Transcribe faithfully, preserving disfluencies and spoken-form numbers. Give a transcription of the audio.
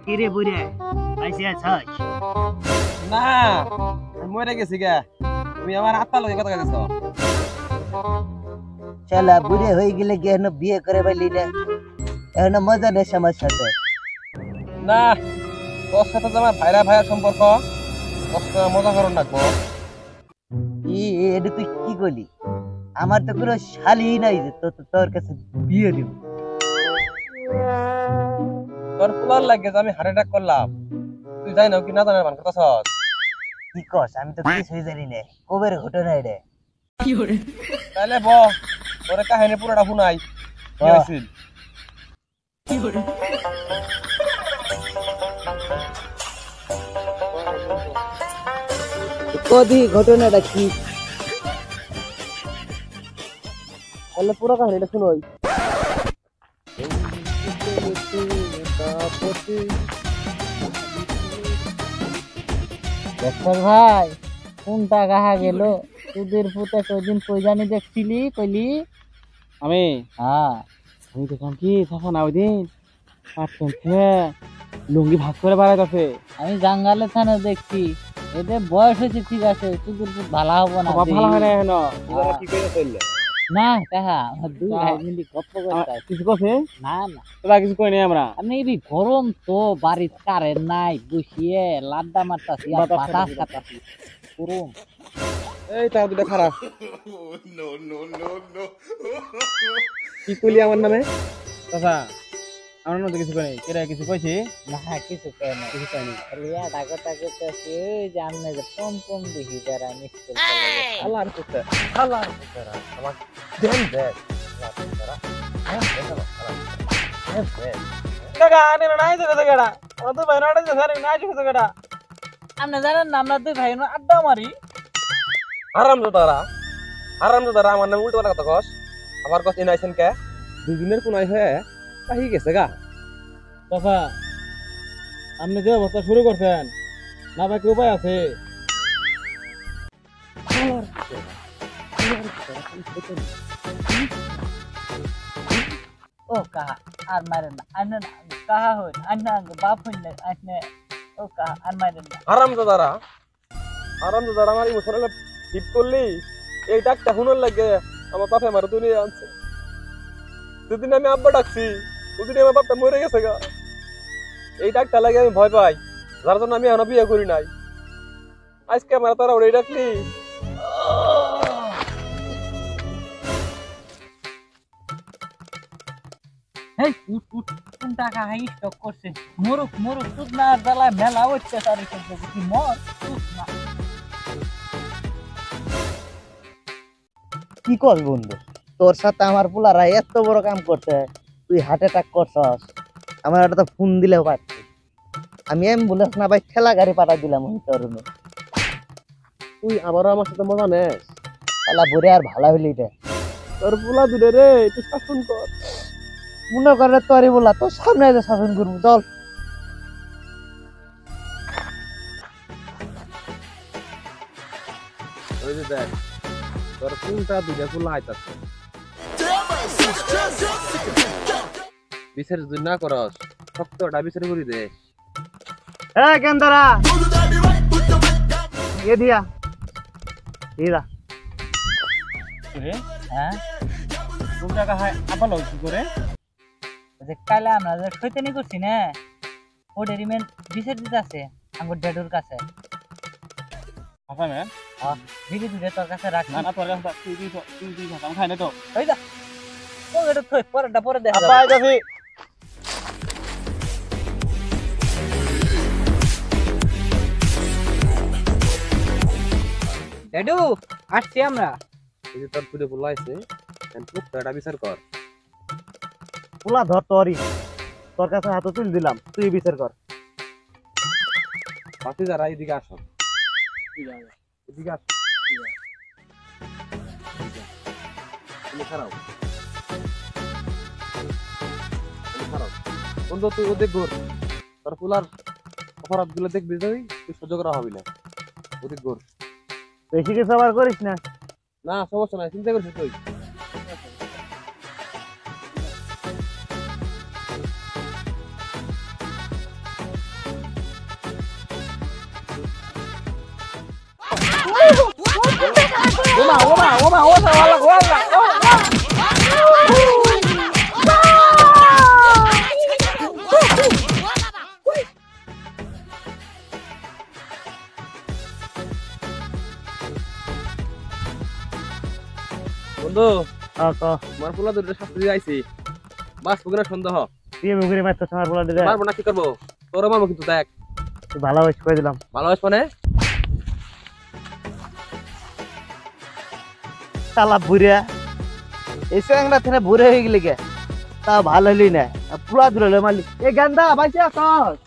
কিরে বুড়ে পাইছে আছাস না আমি মরে গেছি গা তুমি আমার আত্মা লগে কথা কইছো শালা বুড়ে হয়ে গেলে কেন বিয়ে করে পাইলি না এখন মজা নেই সমস্যাতে না তোর সাথে তো আমার ভাইরা ভাইয়ের সম্পর্ক তোর সাথে মজা করুন রাখবো ই এটা তুই কি করলি আমার তো কোনো শালি নাই যে তোর কাছে বিয়ে দিব তোর পোলার লাগে যে আমি হার্ট অ্যাটাক করলাম তুই জানি না কি না জানার মান করতেছস কি কস আমি তো কিছুই জানি না কবের ঘটনা এটা কি করে তাহলে ব তোর কাহিনী পুরোটা শুনাই কি হইছিল কি করে কদি ঘটনাটা কি তাহলে পুরো কাহিনীটা শুনোই ডাক্তার ভাই কোনটা গাহা গেল তোদের পুতে কয়দিন কইজানি দেখছিলি কইলি আমি হ্যাঁ আমি দেখলাম কি তখন ওই দিন পাঁচশো লুঙ্গি ভাগ করে বেড়াইতেছে আমি জাঙ্গালে থানে দেখছি এদের বয়স হয়েছে ঠিক আছে তোদের পুত ভালো হবো না ভালো হয় না এখন কি করে চললে না কাহা আমার দুই ভাই মিলি গপ্প করতে কিছু কথা না না তোরা কিছু কই নাই আমরা আমি এই গরম তো বাড়ির কারেন্ট নাই বসিয়ে লাড্ডা মারতাছি আর বাতাস খাতাছি গরম এই তা দুটো খারাপ নো নো নো নো কি কইলি আমার নামে চাচা আমার নামে কিছু কই কেরা কিছু কইছি না কিছু কই না কিছু কইনি লিয়া ডাকো ডাকো করতেছি ওই যে আমনে যে পম পম দেখি যারা মিস্টেল আল্লাহ আর করতে আল্লাহ আর করতে আমার দেন দে আল্লাহ করতে হ্যাঁ দেন হ্যাঁ দেন কাকা আনে নাই তো গেড়া ও তো বাইনাটা যে স্যার নাই তো গেড়া আমনে জানেন না আমরা দুই ভাই আড্ডা মারি আরাম তো তারা আরাম তো তারা আমার নামে উল্টো কথা কস আবার কস ইনাইছেন কে দুদিনের কোনাই হয়ে কাহি গেছে গা চাচা আপনি যে অবস্থা শুরু করছেন না ভাই কি উপায় আছে ও কাহা আর মারেন না আন্না কাহা হই আন্না বাপ হই না আন্না ও কাহা আর মারেন না আরাম তো তারা আরাম তো তারা আমার মুসরালে ঠিক করলি এই ডাকটা হুনর লাগে আমার বাপে আমার দুনিয়া আনছে দুদিন আমি আব্বা ডাকছি দুদিন আমার বাপটা মরে গেছে গা এই ডাকটা লাগে আমি ভয় পাই যার জন্য আমি এখনো বিয়ে করি নাই আজকে আমার তারা ওই ডাকলি এই উঠ উঠ কোন টাকা হাই স্টক করছে মরুক মরুক তুই না জ্বালা মেলা হচ্ছে তার কি মর তুই না কি কর বন্ধু তোর সাথে আমার পোলারা এত বড় কাম করছে তুই হার্ট অ্যাটাক করছস আমার একটা ফোন দিলেও পারছি আমি অ্যাম্বুলেন্স না ভাই ঠেলা গাড়ি পাঠাই দিলাম ওই তোর তুই আবারও আমার সাথে মজা নেস শালা বুড়ে আর ভালো হইলি রে তোর পোলা দূরে রে তুই শাসন কর মনে করে তোরই বলা তোর সামনে যে শাসন করবো চল ওই যে দেখ তোর কোনটা দুইটা পোলা আইতাছে বিচার যদি না করস শক্তটা বিচার করি দে এ কেন্দরা এ দিয়া এরা হ্যাঁ কোন টাকা হয় আবার লস করে যে কালা আমরা যে শয়তানি করছি না ও ডেরিমেন বিচার দিতে আছে আঙ্গুর ডেডুর কাছে আচ্ছা ম্যাম ধীরে ধীরে তোর কাছে রাখ না না তোর কাছে তুই তুই তুই তুই আমি খাই না তো ওই যা ও এটা থই পরেরটা পরে দেখা আব্বা আইতাছি ডেডু আসছি আমরা এই যে তোর পুরে পোলা আছে পুত্রটা বিচার কর পোলা ধর তোরই তোর কাছে হাতে তুল দিলাম তুই বিচার কর বাকি যারা এদিকে আসো এদিকে আসো তুমি খারাপ তুমি খারাপ বন্ধু তুই ওদের গোর তোর পোলার অপরাধ গুলো দেখবি তুই তুই সহ্য করা হবে না ওদের গোর বেশি কিছু আবার করিস না না সমস্যা নাই চিন্তা করছিস তুই ওমা ওমা ওমা ওমা ওয়ালা ওয়ালা বন্ধু আমার পোলা দুটো শাস্তি দিয়ে আইছি বাস পুকুরে সন্দেহ তুই মুগুরি মারতো আমার পোলা দিলে মারবো না কি করবো তোর মারবো কিন্তু দেখ তুই ভালো হয়েছে কই দিলাম ভালো আস মানে শালা বুড়া এই স্যাংরা থেকে বুড়ে হয়ে গেলি কে তা ভালো হলি না পুরা দূরে মারলি এ গান্দা বাইছে আস